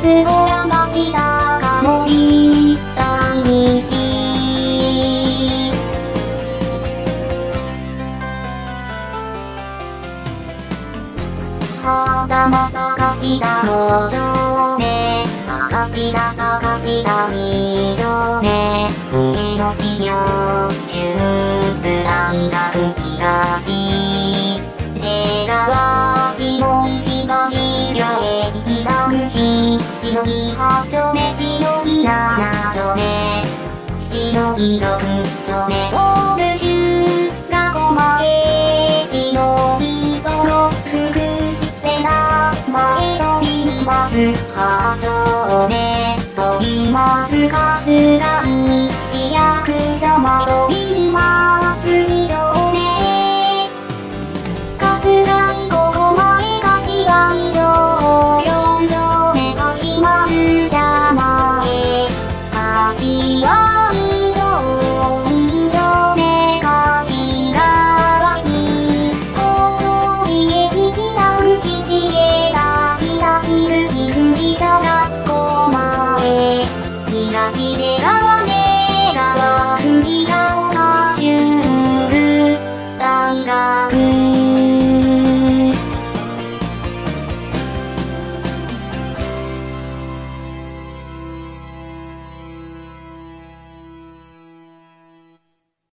をらましたかもり大西はざま探したの丁目探した二丁目上野市両中部大学東寺は下市橋両駅北口しのぎ8丁目しのぎ7丁目しのぎ6丁目東部中学前しのぎその福祉世田前飛びます8丁目飛びます春日井市役所前飛びます2丁目春日井ここ前柏井町4丁目八幡社前柏井町2丁目柏脇高校寺駅北口重田北木吹藤小学校前東出川根川藤ヶ丘中部平